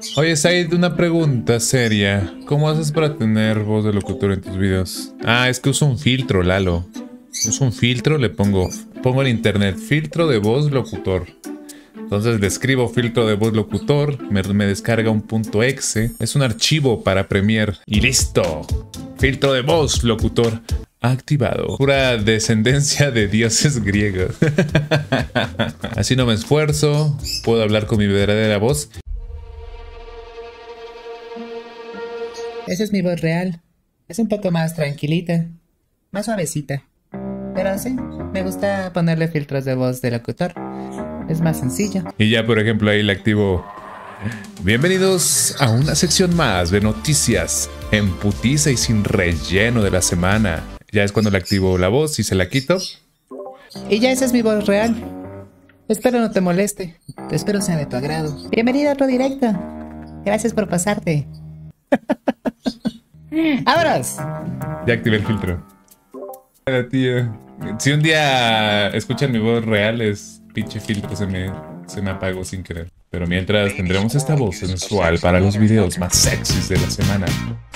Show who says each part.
Speaker 1: Oye, Said, una pregunta seria. ¿Cómo haces para tener voz de locutor en tus videos? Ah, es que uso un filtro, Lalo. Uso un filtro, pongo en internet filtro de voz locutor. Entonces le escribo filtro de voz locutor, me descarga un .exe. Es un archivo para Premiere y listo. Filtro de voz locutor activado. Pura descendencia de dioses griegos. Así no me esfuerzo, puedo hablar con mi verdadera voz.
Speaker 2: Esa es mi voz real. Es un poco más tranquilita, más suavecita. Pero sí, me gusta ponerle filtros de voz de locutor. Es más sencillo.
Speaker 1: Y ya, por ejemplo, ahí le activo. Bienvenidos a una sección más de noticias en putiza y sin relleno de la semana. Ya es cuando le activo la voz y se la quito.
Speaker 2: Y ya esa es mi voz real. Espero no te moleste. Espero sea de tu agrado. Bienvenido a otro directo. Gracias por pasarte. ¡Vámonos!
Speaker 1: Ya activé el filtro. Tío. Si un día escuchan mi voz real, es pinche filtro se me apagó sin querer. Pero mientras tendremos esta voz sensual para los videos más sexys de la semana.